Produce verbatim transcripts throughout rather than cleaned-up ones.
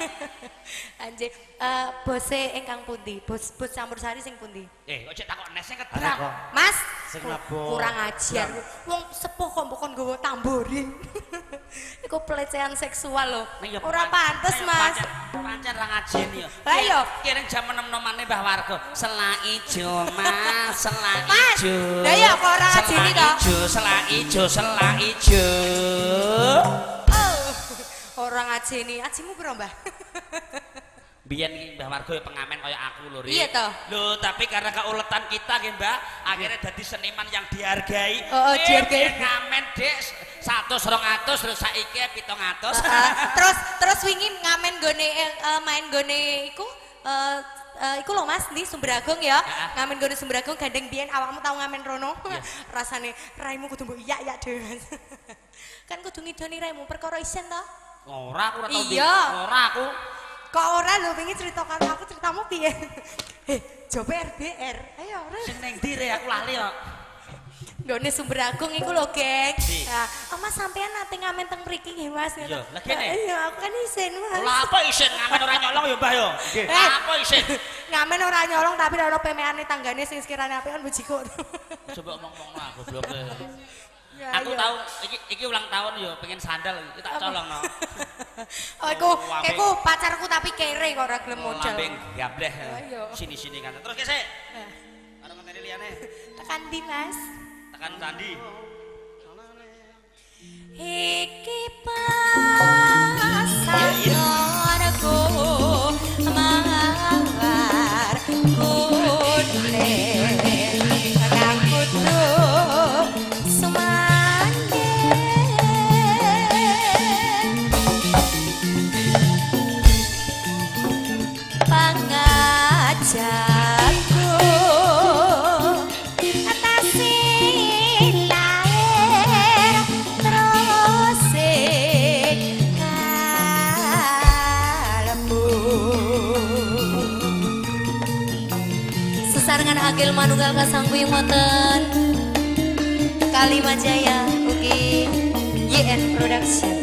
Anjir, eh bose ingkang pundi? Bos bos campur sari sing pundi? Eh, kok cek takok neseng kedrak. Mas, Sing ku- mabok. kurang ajar. Wong sepuh kok mbok kon nggawa tamborin. Iku pelecehan seksual lho. Ning ya Ora pancen- pantes, ayo Mas. Pancen pancen ra ngajeni ya. Lah iya. Kiring jam enem-enemane Mbah Warga. Selak ijo, Mas, selak Mas, ijo. lah iya kok ora ngajeni to? Selak ijo, selak ijo, selak ijo. Oh, ora ngajeni. Ajimu piro, Mbah? Biyen iki Mbah Warga ya pengamen kaya aku lho, Ri. Iya toh? Lho, tapi karena keuletan kita nggih, Mbak, akhirnya jadi seniman yang dihargai. Oh, oh, Eh, dihargai. biyen ngamen, Dik, seratus, dua ratus terus saiki pitung atus. Heeh. terus terus wingi ngamen gone eh, eh, main gone iku eh eh, iku lho Mas di Sumberagung ya. Heeh. Ngamen gone Sumberagung gandeng biyen awakmu tau ngamen rono. Iya. Rasane raimu kudu mbok iyak-iyak dhewe Mas. Kan kudu ngidoni raimu perkara isen to. Ora aku ora tau Iya. di- Ora aku. Kok ora lho wingi cerita karo aku ceritamu piye? Heh, Jope R B R. Ayo, ora. Sing ning ndi Re aku lali kok. Gone Sumberagung iku lho, Geng. Di. Nah, oh, Mas sampean nate ngamen teng mriki nggih, Mas. Iya, lah kene. Iya, aku kan isin, Mas. Lah apa isin ngamen ora nyolong ya, Mbah ya? Eh. Lah apa isin? Ngamen ora nyolong tapi ora ono pemeane tanggane sing sekirane apean bejiko. Coba ngomong-ngomong lah goblok. Ya, Aku ayo. tahu iki iki ulang tahun ya pengen sandal iki tak colong no. Oh, iku, Oh, wame. iku pacarku tapi kere kok ora gelem modal. Lambeng gableh. Ayo. Sini-sini kan. Terus ke sik. Nah, Karo ngenteni liyane. tekan ndi, Mas? Tekan tandi. Iki pasarku mawar kune kang kudu semane pangajaku atasi lair terus kalbu sesarengan akil manunggal kasang buyung wonten Kalimajaya ugi Y N Production.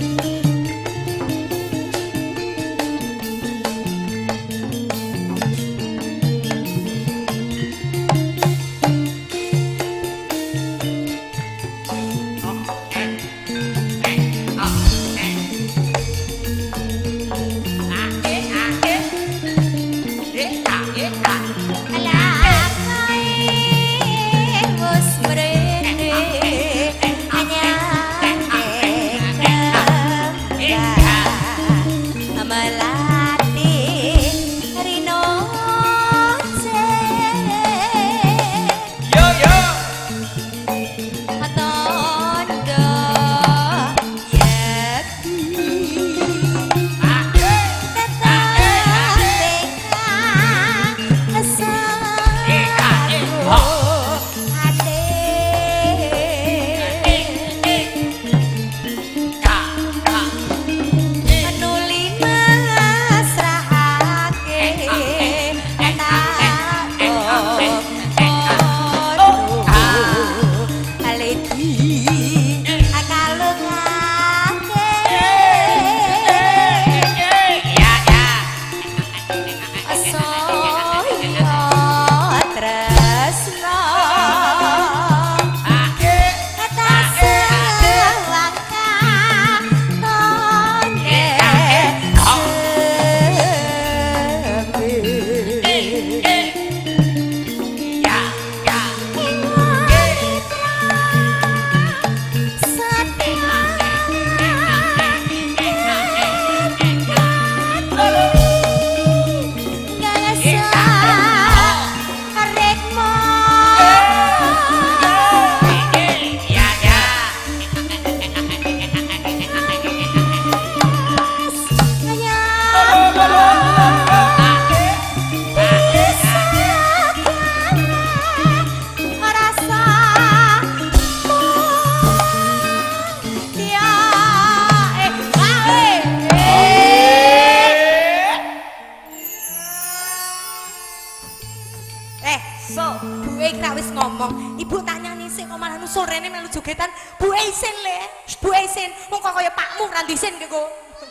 ngomong, ibu tak nyanyi sih kok malah nusul rene melu jogetan. Bu isin le, bu isin. Wong kok kaya pakmu ra disin kok.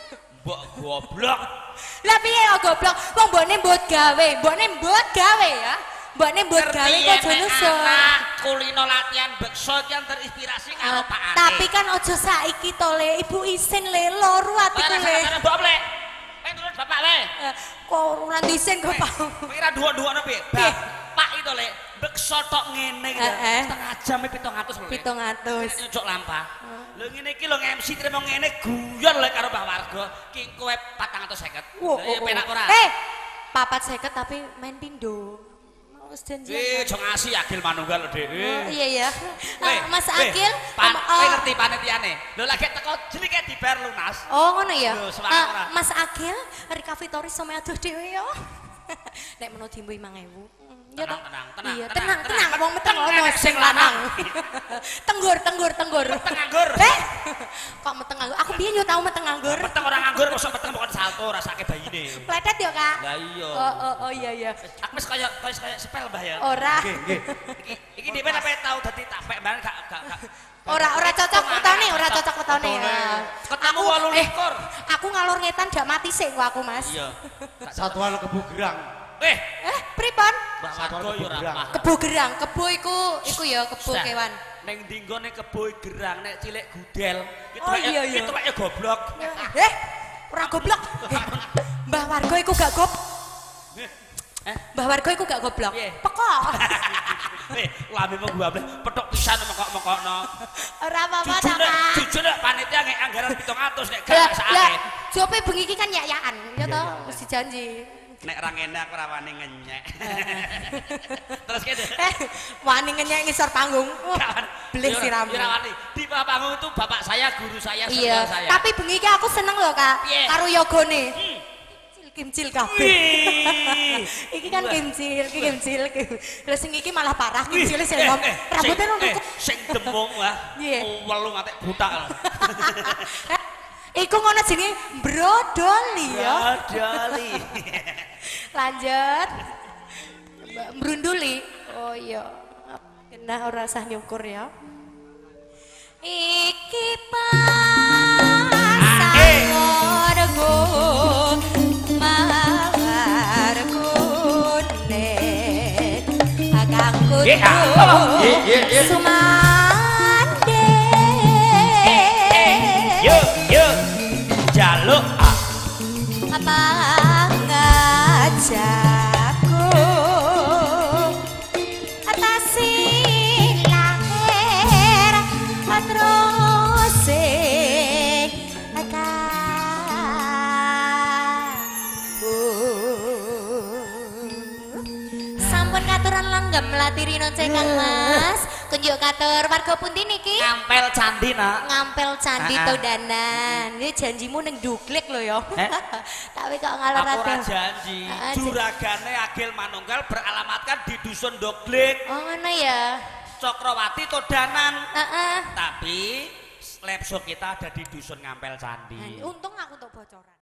Mbok goblok. Lah piye kok goblok? Wong mbokne mbut gawe, mbokne mbut gawe ya. Mbokne mbut gawe kok aja nusul. Kulino latihan bekso yang terinspirasi karo Pak Ane. Tapi kan aja saiki to Le, Ibu Isin le loro atiku le. Ora mbok le. Pengen turun bapak le. Kok ora disin kok Pak. Kira dua-duane piye? Pak itu le, bekso tok ngene iki. Setengah jam pitung atus lho. pitung atus. Nyocok lampah. Lho ngene iki lho M C trimo ngene guyon lek karo Mbah Warga. Ki kowe patang atus seket. Ya penak ora? Eh, papat seket tapi main pindo. Wis janjian. Eh, aja ngasih Agil Manunggal lho, Dik. Oh, iya ya. Mas Agil, kowe ngerti panitiane. Lho lagi teko jenenge dibayar lunas. Oh, ngono ya. Mas Agil, Rika Fitoris sama aduh dhewe ya. Nek meno dimbo lima ewu. Ya tenang, tenang, tenang, iya, tenang, tenang, tenang, wong meteng tenang, ono tenang, sing lanang. Tenggur, tenggur, tenggur. Meteng nganggur. Eh, kok meteng nganggur? Aku biyen yo tau meteng nganggur. Meteng orang nganggur mosok meteng bukan salto rasake bayine. Pletet yo, Kak. Lah iya. Oh, oh, oh iya iya. Aku wis kaya kaya sepel Mbah ya. Ora. Nggih, nggih. Iki iki dhewe sampe tau dadi tapek mbah gak gak gak. Ora ora cocok utane, ora cocok utane. Ketemu wolu likur. Aku ngalor ngetan gak mati sik kok aku, Mas. Iya. Satuan Kebo Gerang. Eh, eh pripun? Mbah Warga yo ora paham. Kebo gerang, kebo iku iku ya kebo kewan. Ning dinggo ning kebo gerang nek cilik gudel. Oh iya iya. Itu kaya goblok. Eh, ora goblok. Mbah Warga iku gak gob. Eh, Mbah Warga iku gak goblok. Pekok. Eh, lambemu gua petok pisan mengkok-mengkokno. Ora apa-apa ta, Kak. Jujur nek panitia ngek anggaran pitung atus nek gak sakake. Jope bengi iki kan nyak-nyakan, ya to, mesti janji. Nek ra ngene aku ra wani ngenyek. Terus kene. Eh, wani ngenyek ngisor panggung. Beling siramu. Ora wani. Di bawah panggung itu bapak saya, guru saya, iya, senior saya. Tapi bengi iki aku seneng loh, Kak. Karo yogone. Kimcil kabeh. Iki kan kimcil, iki kimcil. Lah sing iki malah parah kimcile sing ngom. Rambutnya nunduk. Sing demung wah. Welu ngatek butak. Iku ngono jenenge brodoli ya. Brodoli. Lanjut. Brunduli. Oh iya. Kena ora usah nyukur ya. Iki pasangorgo margone agangku sumande. Yo yo jaluk apa ngajakku atasi lahir terus sing sampun katuran langgam latirino cekang Mas. Kunjuk katur warga pundi niki? Ngampel candi nak. Ngampel candi Todanan. Ini janjimu neng duglik lho ya. Tapi kok ngalor aku ora ade. janji. Juragane Agil Manunggal beralamatkan di dusun Doglik. Oh ngono ya. Cokrawati Todanan. Heeh. Tapi lapsop kita ada di dusun Ngampel Candi. Untung aku untuk bocoran.